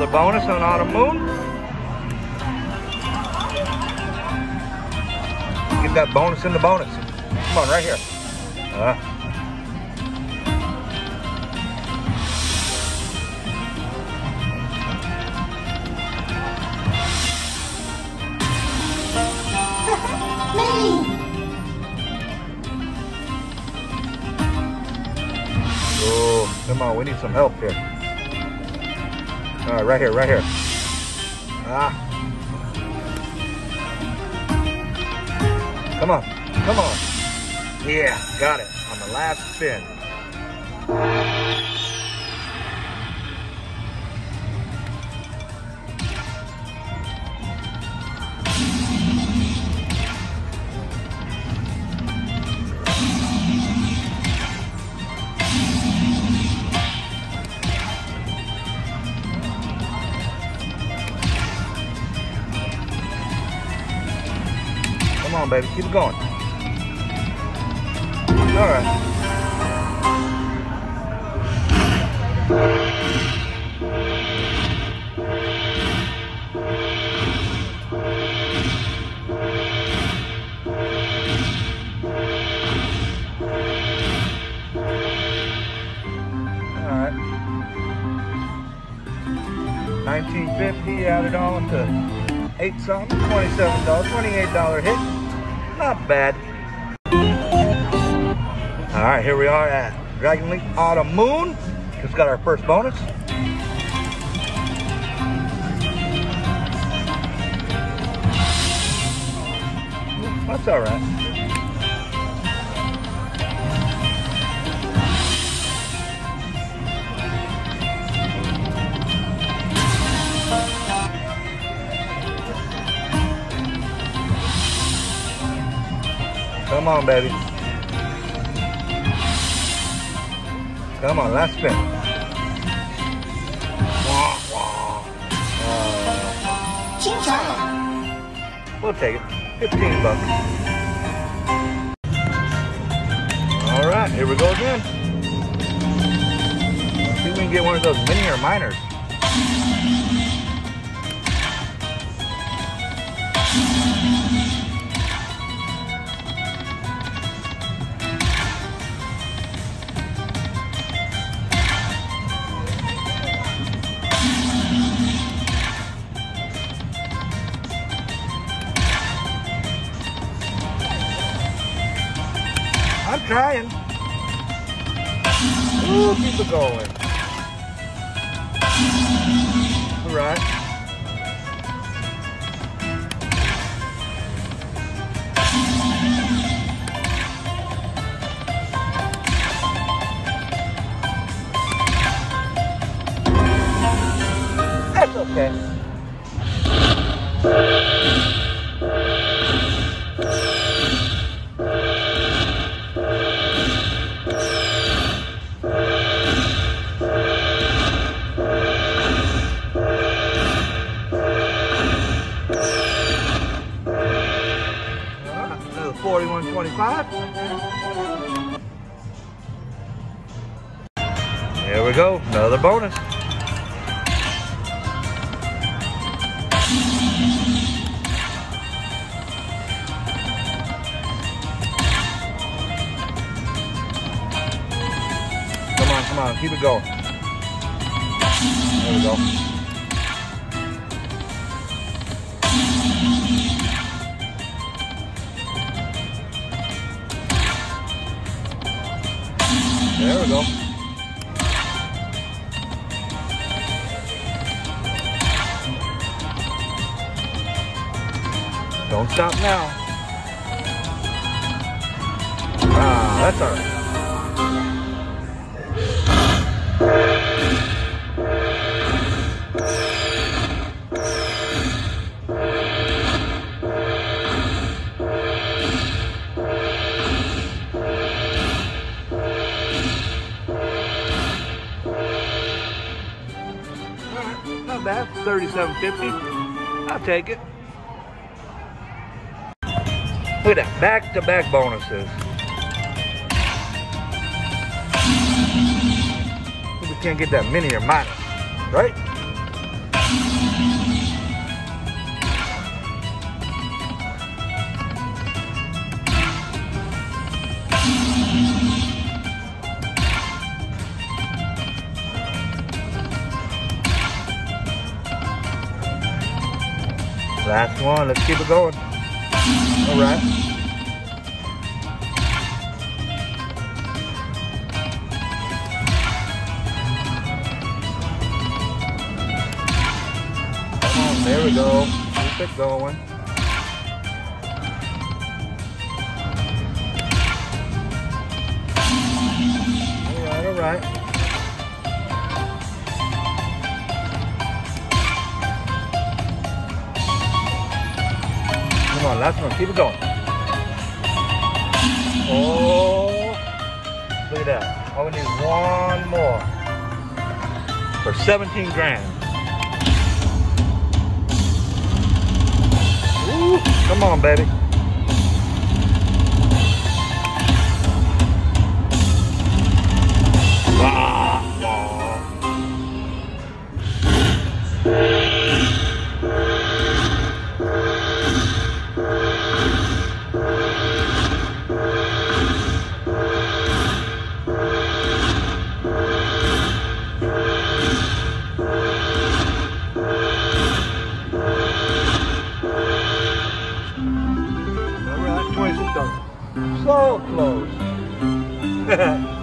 Another bonus on Autumn Moon. Get that bonus in the bonus. Come on, right here. Oh, come on, we need some help here. All right, right here, right here. Come on, come on. Yeah, got it on the last spin. Come on, baby, keep it going. All right. All right. $19.50 added on to 8 something, $27, $28 hit. Not bad. All right, here we are at Dragon Link Autumn Moon. Just got our first bonus. That's all right. Come on, baby. Come on, last spin. We'll take it. 15 bucks. All right, here we go again. Let's see if we can get one of those mini or minors. I'm trying. Ooh, keep it going. All right. That's okay. $41.25. There we go, another bonus. Come on, keep it going. There we go. There we go. Don't stop now. Ah, that's all right. Not bad, $37.50. I'll take it. Look at that, back-to-back bonuses. We can't get that mini or minus, right? Last one, let's keep it going. All right. Come on, there we go. Keep it going. All right. Come on, last one, keep it going. Oh, look at that. All we need is one more for 17 grand. Ooh, come on, baby. So close.